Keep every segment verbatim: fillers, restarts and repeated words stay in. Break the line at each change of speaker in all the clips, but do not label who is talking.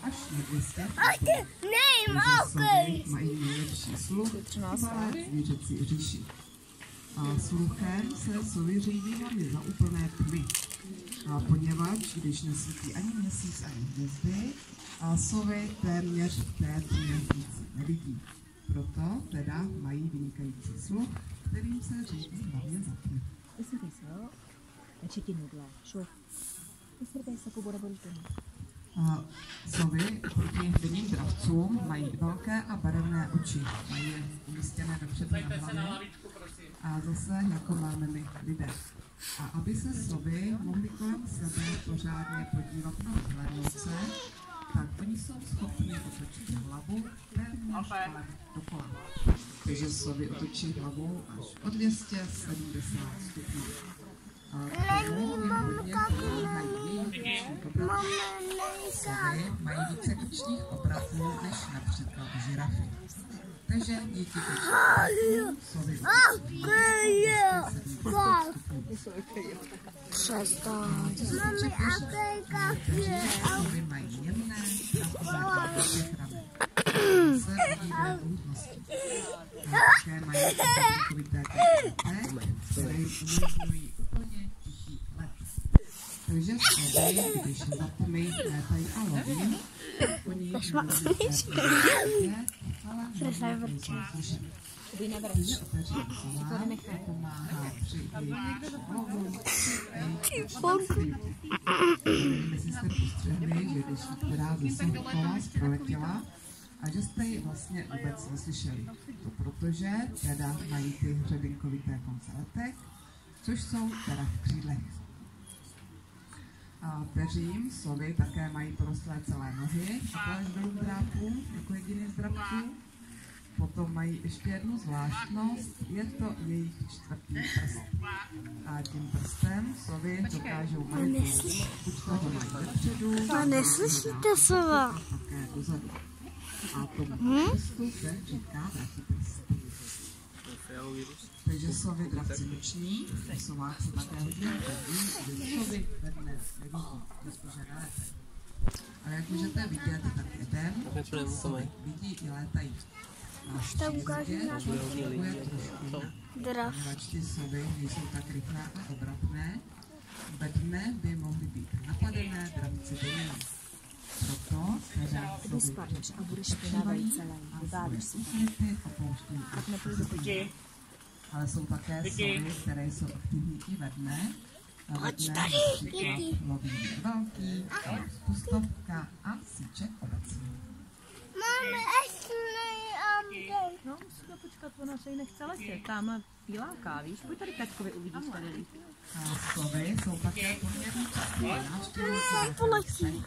až na dvě stě. Takže mají nejlepší sluch v celé zvířecí říši. A sluchem se sovy řídí hlavně za úplné tmy. A poněvadž, když nesvítí ani měsíc, ani hvězdy, a sovy téměř v té tmě nevidí. Proto teda mají vynikající sluch, kterým se řídí hlavně za tmy. Sovy proti denním dravcům mají velké a barevné oči. Mají je umístěné dopředu na hlavě a zase jako máme my lidé. A aby se sovy mohly kolem sebe pořádně podívat na vzhlednice, tak oni jsou schopni otočit hlavu téměř kolem dokola. Takže sovy otočí hlavu až o dvě stě sedmdesát stupňů. A k tomu jim hodně pomáhají největší obraty. Sovy mají více krčních obratů než například žirafy. Takže díky tomu sovy otočí hlavu
Přestaň.
Sovy mají jemné, krátké chramy. Se udívají pohodlnosti. Také mají takovité krátké, které umožňují úplně tichý let. Takže sovy, když za tmy létají a loví, oni jich mluví ale nejsou slyšet. Takže otevřít sovám pomáhá při jejich lovu, při nevím, jestli jste postřehli, že když která ze svých kola proletěla a že jste ji vlastně vůbec neslyšeli. To protože teda mají ty hřebinkovité konce letek, což jsou teda v křídlech. A peřím sovy také mají porostlé celé nohy, až dolů k drápům, jako jediný z drabců. Potom mají ještě jednu zvláštnost, je to jejich čtvrtý prst. A tím prstem sovy dokážou manipulovat. Buď toho mají dopředu,
A neslyšíte sova?
také dozadu. A tomu prstu se říká vratiprst. Takže sovy dravci noční, v sovách se také hodně vidí, že sovy ve dne nevidí, protože nelétají. Ale jak můžete vidět, tak jeden sovy vidí i létají.
Už to ukážu na drav.
Ty sovy nejsou tak rychlé a obratné. Ve dne by mohly být napadené dravci denní. Proto teda sovy
a budeš špinavý celý, vyváděš si
opouštějí. Ale jsou také sovy, které jsou aktivní i ve dne. A ve dne například loví velký, pustovka a síček obecný.
Máme ještě
No, musíme počkat, ona se jí nechce letět. Tamhle bíláka, víš? Pojď tady tačkovi, uvidíš tady.
A sovy jsou také poměrně časté návštěvníci.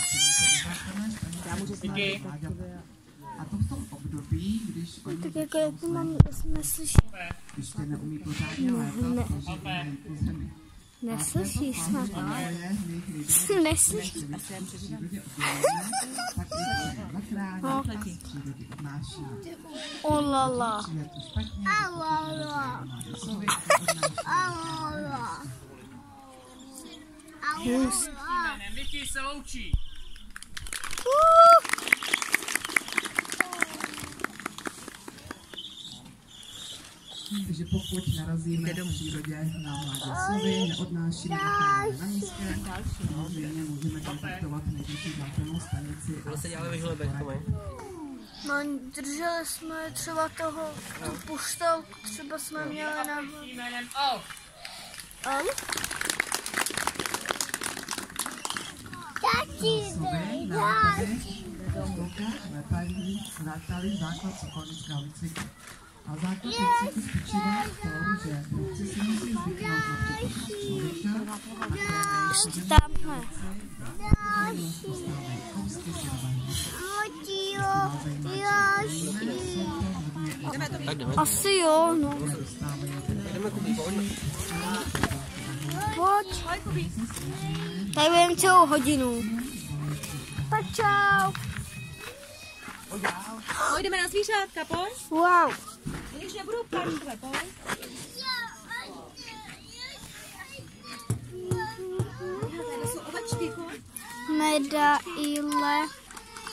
Já můžu snažit
a to v tom období, když oni
tak jako jak to mám neslyšet.
když tě neumí pořádně létat, takže mají po zemi.
Neslyšíš snad. Neslyšíš. Olala. Alala. Alala.
Miky se loučí.
Takže pokud narazíme v přírodě na mladé sovy, neodnášíme necháváme na místě, samozřejmě můžeme kontaktovat nejbližší záchrannou stanici.
Bylo se dělali vyžlebek, Tomej?
No, drželi jsme třeba toho, tu puštelku, třeba jsme měli na... Al?
Sovy na letech letají, vrátali základ sokolnického výcviku. A základ výcviku spočívá v tom, že vůdci si musí zvyknout na přítomnost člověka, a
Ještě tamhle.
postávají kousky syrového.
Asi jo, no. Pojď. Tady budeme celou hodinu. Tak čau.
Pojďme na zvířátka, pojď.
Wow.
Když nebudou plankle, pojď. Tady jsou ovečky, pojď.
Medaile.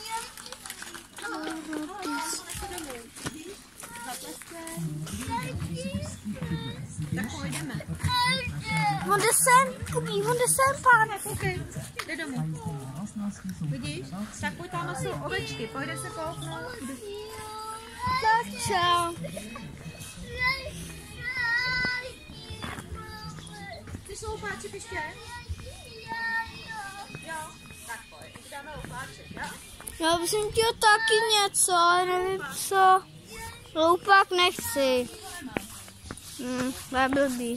Tak pojdeme.
On jde sem, Kubí, on jde sem, pán.
Koukej, jde domů. Vidíš? Tak pojď, tam jsou ovečky, pojde se kouknout.
Tak čau.
Chceš loupáček ještě? Jo, tak pojď, dáme loupáček, jo?
Já bych chtěl taky něco, ale nevím co. Loupák nechci. Hm, to je blbý.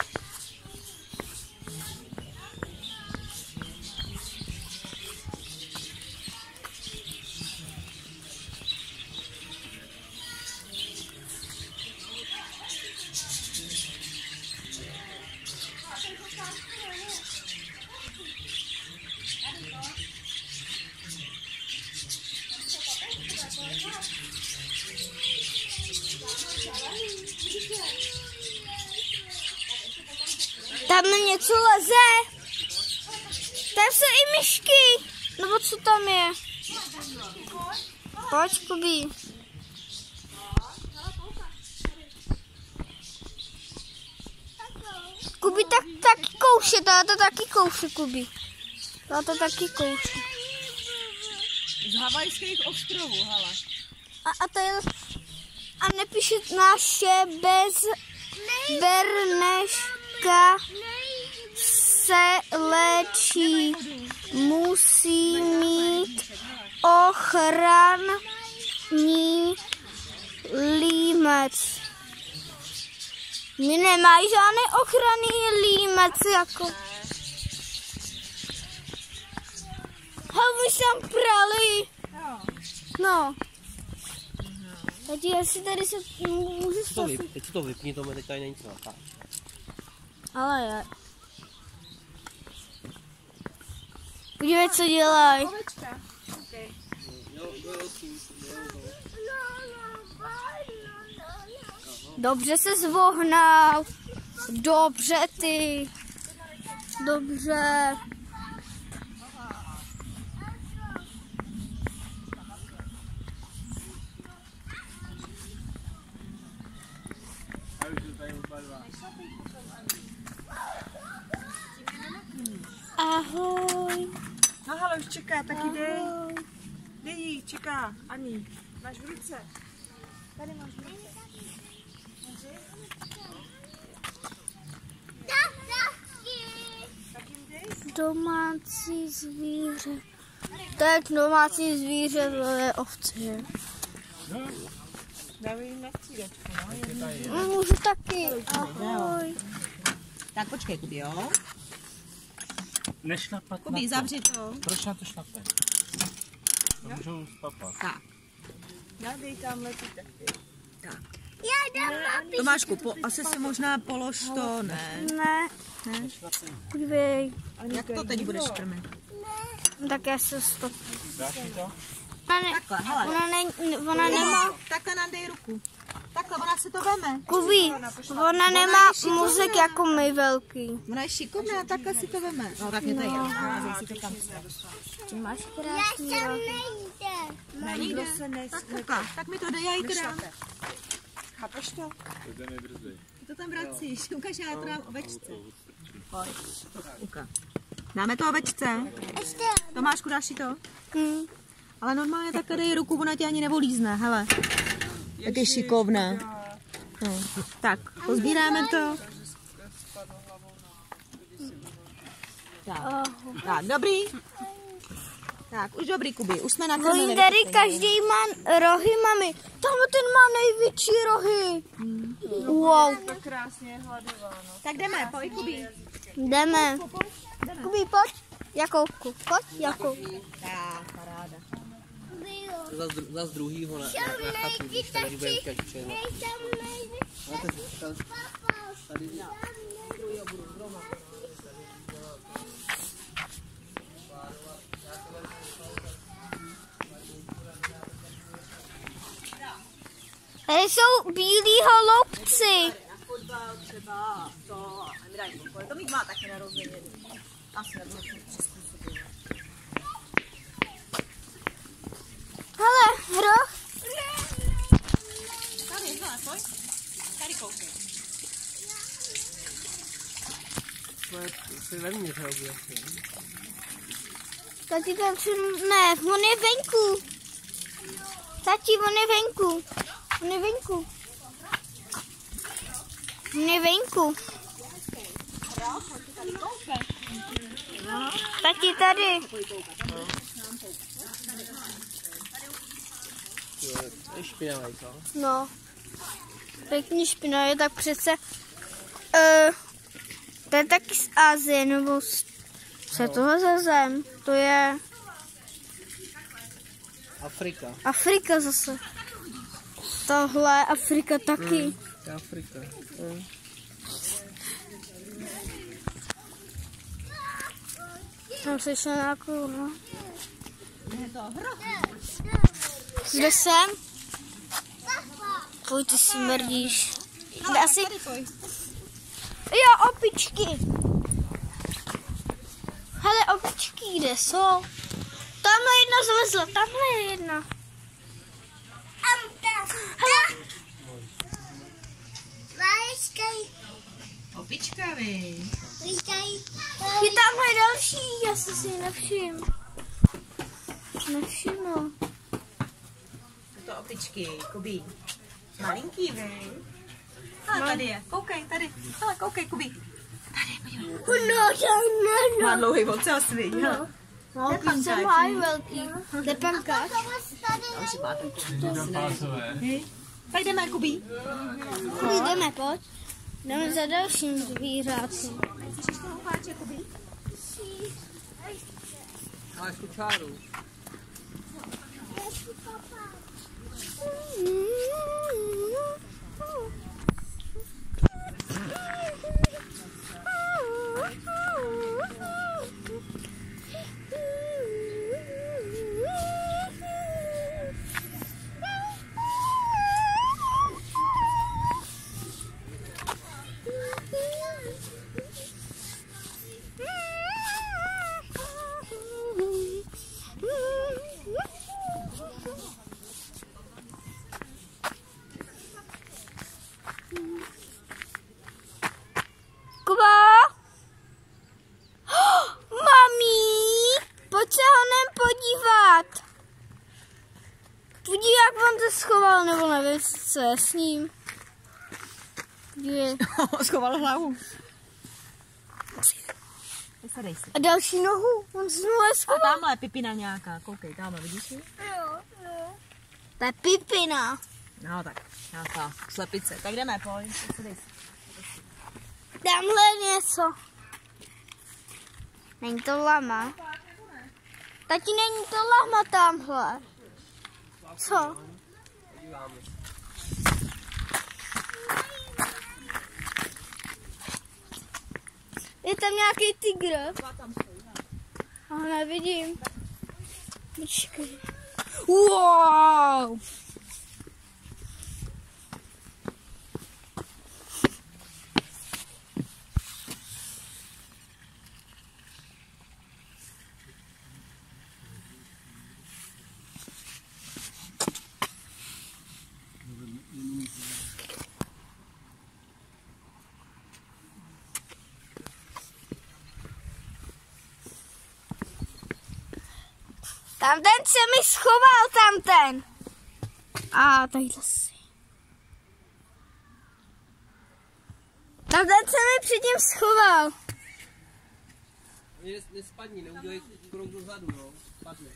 Tam něco leze. Tam jsou i myšky. Nebo co tam je? Pojď, Kubí. Kubí tak taky kouše, táta taky kouše, Kubí. Táta taky kouše.
Z Havajských ostrovů, hele.
A, a to je... A nepíše naše bez Berneška se léčí. Musí mít ochranný límec. My nemají žádný ochranný límec, jako. Hele, my tam prali. No. Teď jestli tady se můžu
stát. Teď si to vypni, to mi teď tady není co natáčet.
Ale je. Podívej, co dělají. Dobře se zvohnal. Dobře ty. Dobře. Ahoj.
No hele, už čeká, taky dej. Dej jí, čeká. Ani, máš v ruce. Tady máš v ruce.
Domácí zvíře. Tak domácí zvíře, to je ovce.
Dávej jim na střídačku, no.
Můžu taky. Ahoj.
Tak počkej, Kubi, jo?
Nešlapat
Kubi,
na to.
zavři to.
Proč na to šlape? To můžou spapat.
Tak. Dávej tamhle ty taky. Tak.
Já dám papi.
Tomášku, po, asi si možná polož to, ne?
Ne.
Ne?
Podívej.
Jak to teď budeš krmit?
Tak já se stop.
Dáš mi to?
Ona, ne,
Takhle, hele.
ona, ne, ona nemá.
Takhle nám dej ruku. Takhle, ona si to veme.
Kubí, ona nemá mozek jako my velký.
Ona je šikovná, takhle si to veme. No tak mě to je jedno. Si to tam.
Ty máš krásný rok.
Ne, nikdo se nesmíká. Tak mi to dej, já jí to dám. Chápeš to? Ty to tam vracíš. Ukaž, já to dám ovečce. Pojď. Uka. Dáme to ovečce. Tomášku, dáš si to?
Hmm.
Ale normálně takhle dej ruku, ona tě ani nevolízne, hele. Jak je šikovná. No. Tak, pozbíráme to. Tak, tak dobrý. Tak, už dobrý, Kubi, už jsme nakrmili.
Oni tady každý má rohy, mami. Tam ten má největší rohy.
Hmm.
Wow.
Tak jdeme, pojď, Kubi.
Jdeme. Kubí, pojď. Jakoubku, pojď, Jakoubku.
Tak, paráda.
Zas, zas druhýho na, na, na chatu, když tady budeme každý všechno. Tady
Tady jsou bílí holoubci.
Fotbal třeba, to, to mít má taky narozeniny. Asi nebudu to přizpůsobit.
Hele,
To je vevnitř, houby asi.
Tati tam při... Ne, on je venku. Tati, on je venku. On je venku. On je venku. Tati, tady.
To je špinavý, co?
No. Pěkný špinavý, tak přece... Uh, to je taky z Asie, nebo z... Co je tohle za zem? To je...
Afrika.
Afrika zase. Tohle Afrika taky.
Mm, to je Afrika. Mm.
Tam se šlo nějakou, no. Zde jsem? Pojď, ty si mrdíš. Kde asi... Jo, opičky. Hele, opičky, kde jsou? Tamhle jedna zlezla, tamhle je jedna. Hele.
Opička, vy.
Je tamhle další, já jsem si ji nevšiml. Nevšiml.
To opičky, Kubi. Malinký, vy. Ale tady je, koukej, tady. Hele, koukej, Kubi. Tady, podívej. Má dlouhý ocas, vy. No.
No, jsem mají velký. Jde pan kač?
Tak jdeme, Kubi.
Kubi, jdeme, pojď. Jdeme za dalším zvířátkem.
Máš tu čáru.
Schoval, nebo nevím, co je s ním. Je.
Schoval hlavu.
A další nohu, on znovu je schoval.
A tamhle je Pipina nějaká, koukej, tamhle, vidíš ji?
Jo, jo. To je Pipina.
No tak, nějaká slepice. Tak jdeme, pojď.
Tamhle je něco. Není to lama. Tati, není to lama tamhle. Co? Je tam nějaký tygr. A nevidím. Počkej. Wow! Tam ten se mi schoval, tam ten. A tadyhle si. Tam ten se mi předtím schoval.
Nespadni, neudělej krok dozadu, no. Spadne.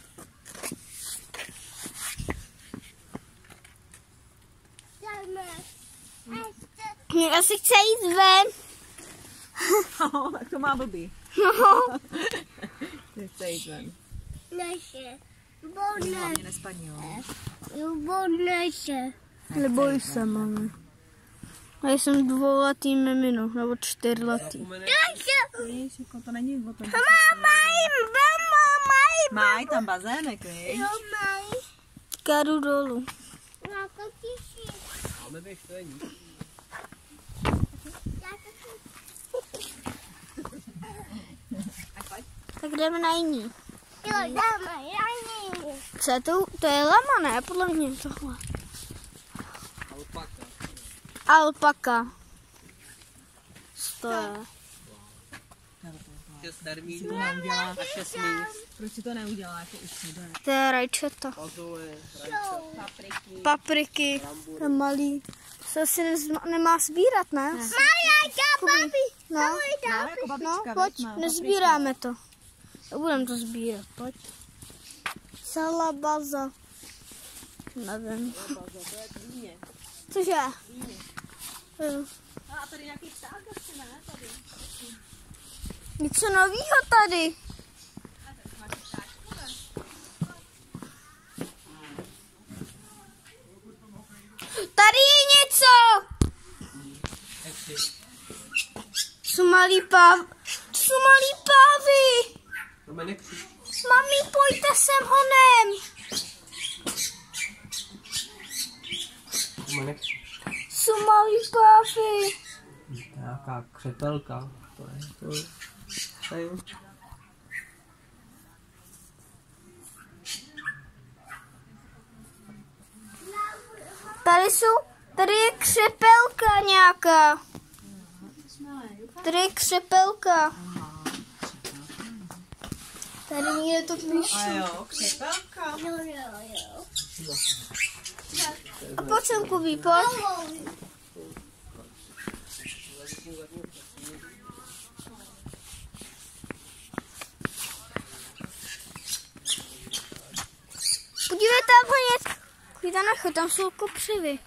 Mě asi chce jít ven.
No, tak to má blbý.
No.
Nechce jít ven.
Neše.
Hlavně nespadni, jo.
Neše. Neboj se, mami. Já jsem dvouletý mimino, nebo čtyřletý.
Víš, jako to není o tom.
Mají, mají.
Mají tam bazének, víš?
Jo, mají. Karu dolů.
Máme běž, to je nic.
Tak jdeme na jiný. Jo, jdeme na jiný. Co je to? To je lama, ne? Podle mě tohle.
Alpaka.
Alpaka. To je.
Šest termínů a šest míst.
Proč si to neudělá jako u sebe?
To je rajčata.
Fazole, rajčata,
Papriky.
Papriky. To je malý. To asi nezma- nemá sbírat, ne?
Ne.
Kubí. No,
No, jako
no,
babička,
pojď,
veď, má
nezbíráme to. Budeme to sbírat, pojď. Celá baza. Nevím. Cože? Jo.
No a tady nějaký pták asi ne, tady.
Něco novýho tady. Tady je něco. Jsou malý páv. To jsou malý pávy. Mami, pojďte sem honem. Jsou malý pávy.
Nějaká křepelka. To je to. To je.
Tady jsou, tady je křepelka nějaká. Tady je křepelka. Tady někde to píšu.
A jo, křepelka.
A pojď sem, Kubí, pojď. Podívej, tam honět. Kvíta nechoj, tam jsou kopřivy.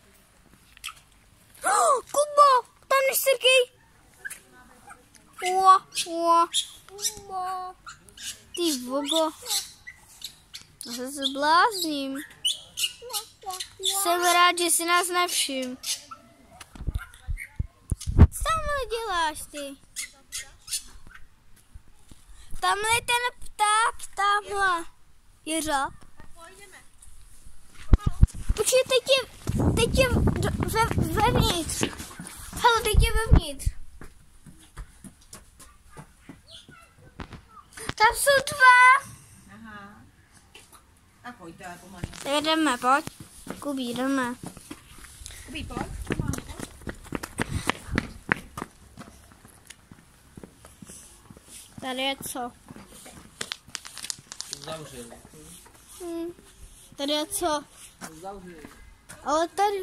Oh, Kubo, tam nestrkej. Ua, ua, ua. Ty vogo. Já se zblázním. Jsem rád, že si nás nevšim. Co tamhle děláš ty? Tamhle je ten pták, tamhle. Je žáb? Počkej, teď je, teď je ve, vevnitř. Hele, teď je vevnitř. Tam jsou dva.
Aha. Tak pojďte, pomalu.
Tak jdeme, pojď. Kubí, jdeme.
Kubí, pojď.
Tady je co?
Zavřel.
Hm. Tady je co?
Zavřel.
Ale tady.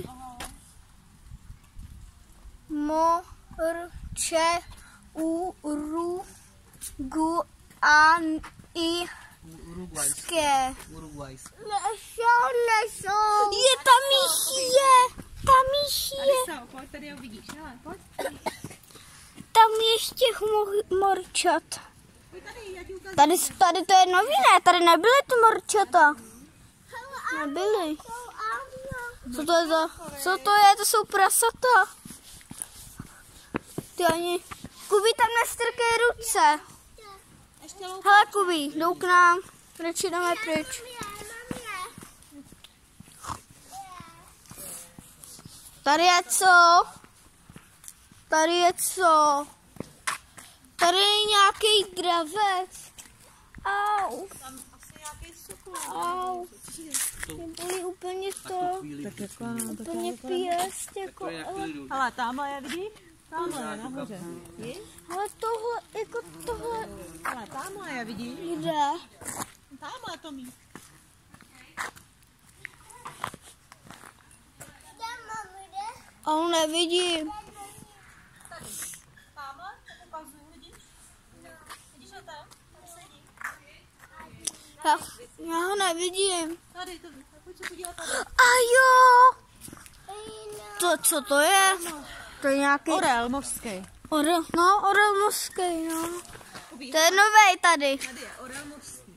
Mo, r, če, u, ru, gu, an, i,
Uruguayské.
ske.
Uruguayské.
Nešo, nešo. Je tam míchie. Tam míchie.
Tady jsou, pojď, tady ho vidíš, hele, pojď.
Tam ještě mo- morčat.
Pojď tady, já ti ukážu.
Tady, tady to je nový, ne? Tady nebyly ty morčata. Nebyly. Co to je za? Co to je? To jsou prasata. Ty ani... Kubí, tam nestrkej ruce.
Ještě loup.
Hele, Kubí, jdou k nám. Radši jdeme pryč. Tady je co? Tady je co? Tady je nějaký dravec. Au.
Tam asi nějaký sokol.
Au. Mě bolí úplně to.
Tak jako,
Úplně pěst, jako, ale,
hele, tamhle je, vidíš? Tamhle je nahoře. Vidíš?
ale tohle, jako tohle,
Hele, tamhle je, vidíš?
kde?
Tamhle to mít.
Ale nevidím.
Tamhle, to ukazuju, vidíš? Vidíš ho tam? Tam sedí.
Já, já ho nevidím.
Tady, to, pojď se podívat tady.
A jo! To, co to je? To je nějaký...
Orel mořský.
Orel, no, orel mořský, no. To je novej tady.
Tady je orel mořský.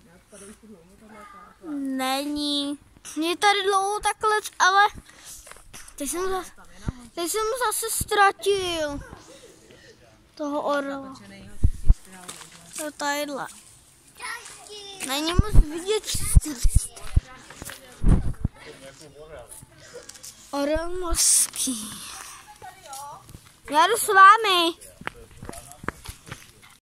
Není. Je tady dlouho takhle, ale teď jsem, zase, teď jsem zase ztratil toho orla. To tadyhle. Není moc vidět. Orel mořský. Já jdu s vámi.